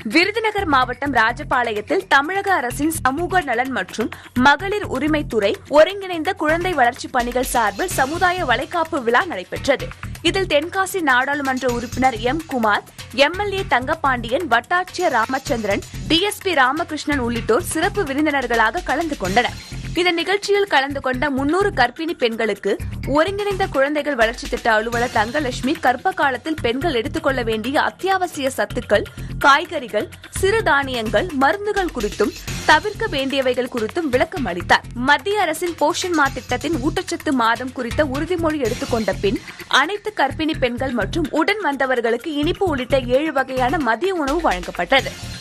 விருதுநகர் மாவட்டம் ராஜபாளையத்தில் தமிழக அரசின் சமூக நலன் மற்றும் மகளிர் உரிமைத்துறை ஒருங்கிணைந்த குழந்தை வளர்ச்சிப் பணிகள் சார்பில் சமுதாய வளைகாப்பு விழா நடைபெற்றது. இதில் தென்காசி நாடாளுமன்ற உறுப்பினர் எம். குமார், எம்எல்ஏ தங்கபாண்டியன், வட்டாட்சியர் ராமச்சந்திரன், டிஎஸ்பி ராமகிருஷ்ணன் உள்ளிட்டோர் சிறப்பு விருந்தினர்களாக கலந்து கொண்டனர். இந்த நிகழ்ச்சியில் கலந்து கொண்ட 300 கர்ப்பிணி பெண்களுக்கு ஒருங்கிணைந்த குழந்தைகள் வளர்ச்சி திட்ட அலுவலர் தங்கலட்சுமி கர்ப்ப காலத்தில் பெண்கள் எடுத்துக்கொள்ள வேண்டிய அத்தியாவசிய சத்துக்கள், காய்கறிகள், சிறுதானியங்கள், மருந்துகள் குறித்தும் தவிர்க்க வேண்டியவைகள் குறித்தும் விளக்கம் அளித்தார். மத்திய அரசின் போஷன் மா திட்டத்தின் ஊட்டச்சத்து மாதம் குறித்த உறுதிமொழி எடுத்துக்கொண்ட பின் அனைத்து கர்ப்பிணி பெண்கள் மற்றும் உடன் வந்தவர்களுக்கு இனிப்பு உள்ளிட்ட 7 வகையான மதிய உணவு வழங்கப்பட்டது.